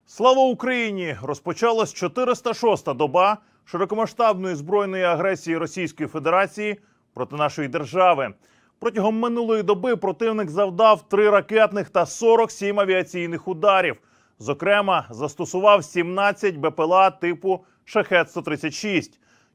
Слава Україні! Розпочалась 406-та доба широкомасштабної збройної агресії Російської Федерації проти нашої держави. Протягом минулої доби противник завдав 3 ракетних та 47 авіаційних ударів. Зокрема, застосував 17 БПЛА типу «Шахед-136».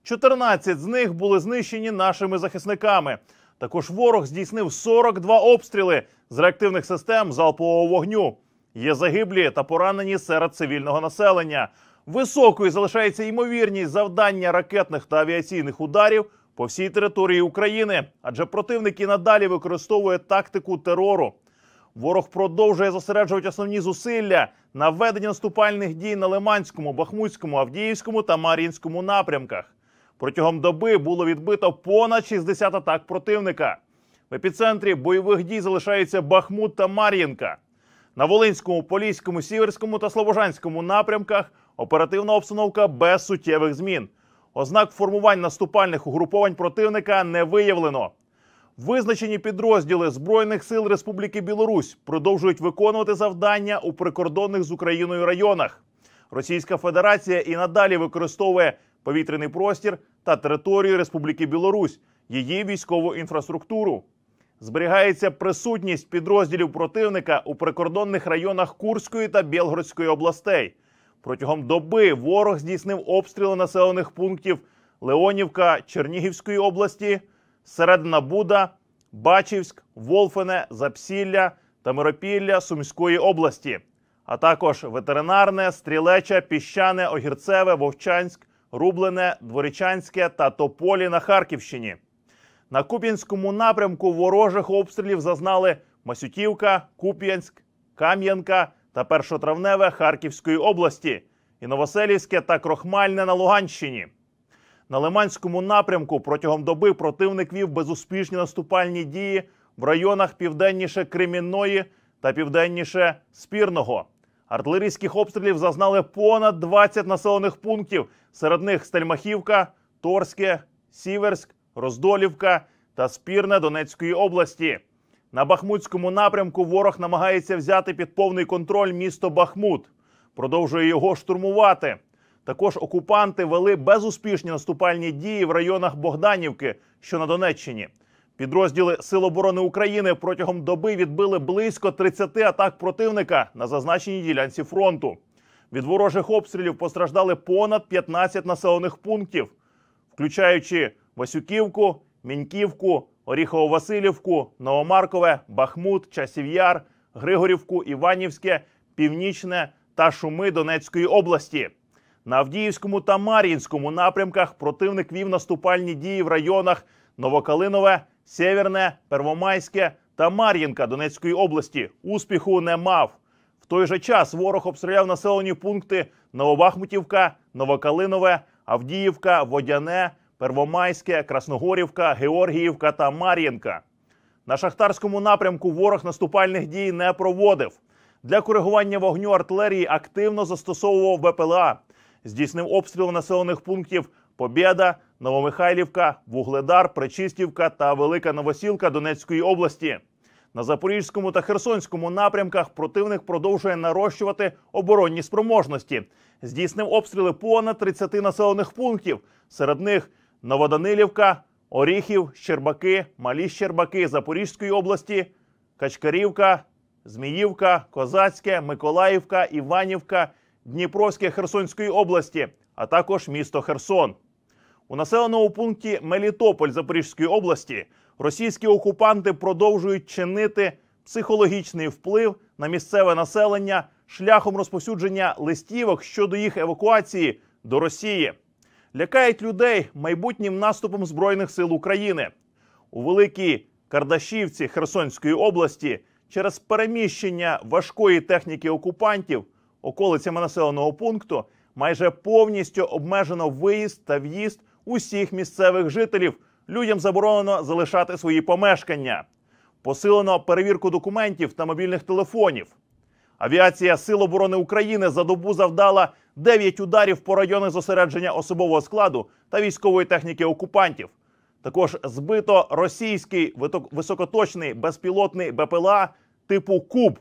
14 з них були знищені нашими захисниками. Також ворог здійснив 42 обстріли з реактивних систем залпового вогню. Є загиблі та поранені серед цивільного населення. Високою залишається ймовірність завдання ракетних та авіаційних ударів по всій території України, адже противник і надалі використовує тактику терору. Ворог продовжує зосереджувати основні зусилля на веденні наступальних дій на Лиманському, Бахмутському, Авдіївському та Мар'їнському напрямках. Протягом доби було відбито понад 60 атак противника. В епіцентрі бойових дій залишаються Бахмут та Мар'їнка. На Волинському, Поліському, Сіверському та Слобожанському напрямках оперативна обстановка без суттєвих змін. Ознак формувань наступальних угруповань противника не виявлено. Визначені підрозділи Збройних сил Республіки Білорусь продовжують виконувати завдання у прикордонних з Україною районах. Російська Федерація і надалі використовує повітряний простір та територію Республіки Білорусь, її військову інфраструктуру. Зберігається присутність підрозділів противника у прикордонних районах Курської та Білгородської областей. Протягом доби ворог здійснив обстріли населених пунктів Леонівка Чернігівської області, Середина Буда, Бачівськ, Волфене, Запсілля та Миропілля Сумської області, а також Ветеринарне, Стрілеча, Піщане, Огірцеве, Вовчанськ, Рублене, Дворічанське та Тополі на Харківщині. На Куп'янському напрямку ворожих обстрілів зазнали Масютівка, Куп'янськ, Кам'янка та Першотравневе Харківської області і Новоселівське та Крохмальне на Луганщині. На Лиманському напрямку протягом доби противник вів безуспішні наступальні дії в районах південніше Кремінної та південніше Спірного. Артилерійських обстрілів зазнали понад 20 населених пунктів, серед них Стельмахівка, Торське, Сіверськ, Роздолівка та Спірне Донецької області. На Бахмутському напрямку ворог намагається взяти під повний контроль місто Бахмут. Продовжує його штурмувати. Також окупанти вели безуспішні наступальні дії в районах Богданівки, що на Донеччині. Підрозділи Сил оборони України протягом доби відбили близько 30 атак противника на зазначеній ділянці фронту. Від ворожих обстрілів постраждали понад 15 населених пунктів, включаючи Васюківку, Міньківку, Оріхово-Василівку, Новомаркове, Бахмут, Часів Яр, Григорівку, Іванівське, Північне та Шуми Донецької області. На Авдіївському та Мар'їнському напрямках противник вів наступальні дії в районах Новокалинове, Сєвєрне, Первомайське та Мар'їнка Донецької області. Успіху не мав. В той же час ворог обстріляв населені пункти Новобахмутівка, Новокалинове, Авдіївка, Водяне, Первомайське, Красногорівка, Георгіївка та Мар'їнка. На Шахтарському напрямку ворог наступальних дій не проводив. Для коригування вогню артилерії активно застосовував БПЛА. Здійснив обстріли населених пунктів Побєда, Новомихайлівка, Вугледар, Пречистівка та Велика Новосілка Донецької області. На Запорізькому та Херсонському напрямках противник продовжує нарощувати оборонні спроможності. Здійснив обстріли понад 30 населених пунктів. Серед них Новоданилівка, Оріхів, Щербаки, Малі Щербаки Запорізької області, Качкарівка, Зміївка, Козацьке, Миколаївка, Іванівка, Дніпровське Херсонської області, а також місто Херсон. У населеному пункті Мелітополь Запорізької області російські окупанти продовжують чинити психологічний вплив на місцеве населення шляхом розповсюдження листівок щодо їх евакуації до Росії. Лякають людей майбутнім наступом Збройних сил України. У Великій Кардашівці Херсонської області через переміщення важкої техніки окупантів околицями населеного пункту майже повністю обмежено виїзд та в'їзд усіх місцевих жителів. Людям заборонено залишати свої помешкання. Посилено перевірку документів та мобільних телефонів. Авіація Сил оборони України за добу завдала 9 ударів по районах зосередження особового складу та військової техніки окупантів. Також збито російський високоточний безпілотний БПЛА типу «Куб».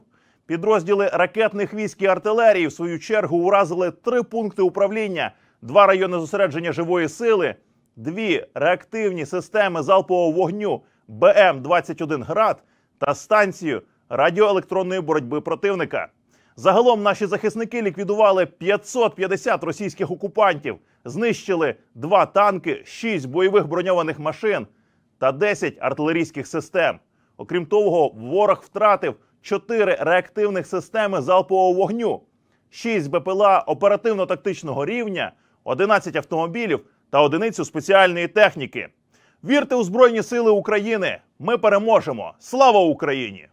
Підрозділи ракетних військ і артилерії в свою чергу уразили 3 пункти управління, 2 райони зосередження живої сили, 2 реактивні системи залпового вогню БМ-21 «Град» та станцію радіоелектронної боротьби противника. Загалом наші захисники ліквідували 550 російських окупантів, знищили 2 танки, 6 бойових броньованих машин та 10 артилерійських систем. Окрім того, ворог втратив 4 реактивних системи залпового вогню, 6 БПЛА оперативно-тактичного рівня, 11 автомобілів та 1 спеціальної техніки. Вірте у Збройні Сили України! Ми переможемо! Слава Україні!